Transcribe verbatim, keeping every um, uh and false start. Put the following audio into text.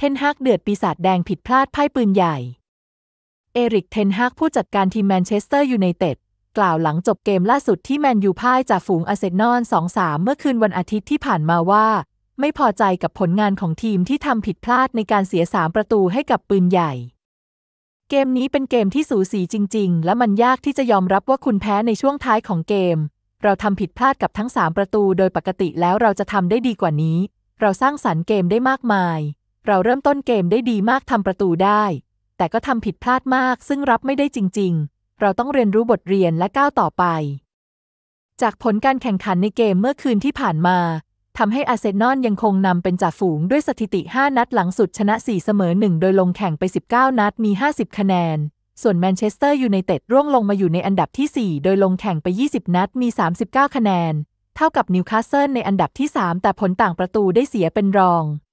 ทนฮากเดือดปีศาจแดงผิดพลาดพ่ายปืนใหญ่เอริกเทนฮากผู้จัดการทีมแมนเชสเตอร์ยูไนเต็ดกล่าวหลังจบเกมล่าสุดที่แมนยูพ่ายจากฝูงอาร์เซนอล สอง สาม เมื่อคืนวันอาทิตย์ที่ผ่านมาว่าไม่พอใจกับผลงานของทีมที่ทำผิดพลาดในการเสียสามประตูให้กับปืนใหญ่เกมนี้เป็นเกมที่สูสีจริงๆและมันยากที่จะยอมรับว่าคุณแพ้ในช่วงท้ายของเกมเราทำผิดพลาดกับทั้งสามประตูโดยปกติแล้วเราจะทำได้ดีกว่านี้เราสร้างสรรค์เกมได้มากมายเราเริ่มต้นเกมได้ดีมากทำประตูได้แต่ก็ทำผิดพลาดมากซึ่งรับไม่ได้จริงๆเราต้องเรียนรู้บทเรียนและก้าวต่อไปจากผลการแข่งขันในเกมเมื่อคืนที่ผ่านมาทำให้อาร์เซนอลยังคงนำเป็นจ่าฝูงด้วยสถิติห้านัดหลังสุดชนะสี่เสมอหนึ่งโดยลงแข่งไปสิบเก้านัดมีห้าสิบคะแนนส่วนแมนเชสเตอร์ยูไนเต็ดร่วงลงมาอยู่ในอันดับที่สี่โดยลงแข่งไปยี่สิบนัดมีสามสิบเก้าคะแนนเท่ากับนิวคาสเซิลในอันดับที่สามแต่ผลต่างประตูได้เสียเป็นรอง